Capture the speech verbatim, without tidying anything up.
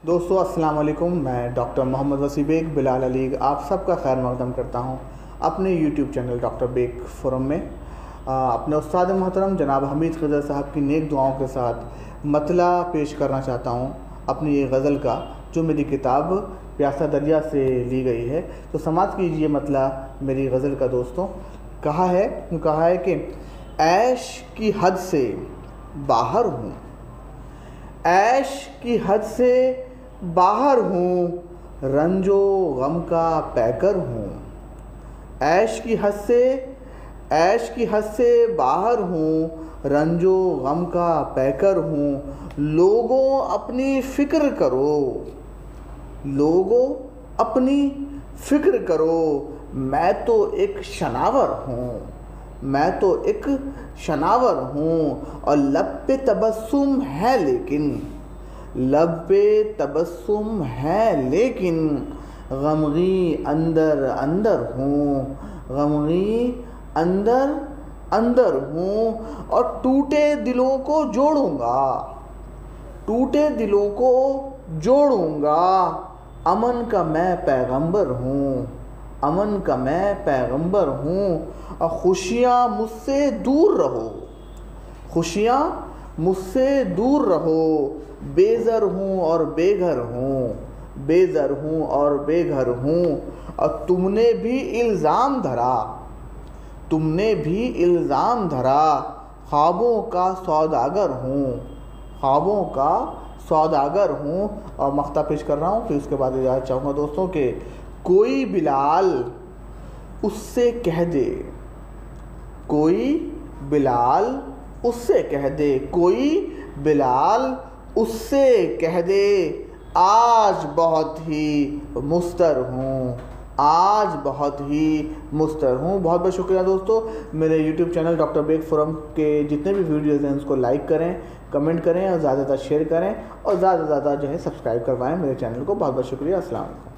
दोस्तों अस्सलाम वालेकुम। मैं डॉक्टर मोहम्मद वसी बेग बिलाल अली आप सबका खैर मकदम करता हूं अपने YouTube channel doctor Baig forum में। आ, अपने उस्ताद मोहतरम जनाब हमीद खजर साहब की नेक दुआओं के साथ मतला पेश करना चाहता हूं अपनी ये गज़ल का, जो मेरी किताब प्यासा दरिया से ली गई है। तो समाप्त कीजिए मतला मेरी गज़ल का। दोस्तों कहा है कहा है कि ऐश की हद से बाहर हूँ, ऐश की हद से बाहर हूँ, रंजो गम का पैकर हूँ। ऐश की हद से ऐश की हद से बाहर हूँ, रंजो गम का पैकर हूँ। लोगों अपनी फ़िक्र करो, लोगों अपनी फ़िक्र करो, मैं तो एक शनावर हूँ, मैं तो एक शनावर हूँ। और लब पे तबस्सुम है लेकिन, लब पे तबस्सुम है लेकिन, गमगी अंदर अंदर हूँ, गमगी अंदर अंदर हूँ। और टूटे दिलों को जोड़ूंगा, टूटे दिलों को जोड़ूंगा, अमन का मैं पैगंबर हूँ, अमन का मैं पैगंबर हूँ। और खुशियाँ मुझसे दूर रहो, खुशियाँ मुझसे दूर रहो, बेज़र हूँ और बेघर हूँ, बेज़र हूँ और बेघर हूँ। और तुमने भी इल्ज़ाम धरा, तुमने भी इल्ज़ाम धरा, ख्वाबों का सौदागर हूँ, ख्वाबों का सौदागर हूँ। और मख्ता पेश कर रहा हूँ, फिर उसके बाद इजाज़त चाहूँगा दोस्तों के कोई बिलाल उससे कह दे, कोई बिलाल उससे कह दे, कोई बिलाल उससे कह दे, आज बहुत ही मुस्तर हूँ, आज बहुत ही मुस्तर हूँ। बहुत बहुत शुक्रिया दोस्तों। मेरे YouTube channel doctor Baig forum के जितने भी वीडियोज़ हैं उसको लाइक करें, कमेंट करें और ज़्यादा से ज़्यादा शेयर करें और ज़्यादा से ज़्यादा जो है सब्सक्राइब करवाएं मेरे चैनल को। बहुत बहुत शुक्रिया। अस्सलाम वालेकुम।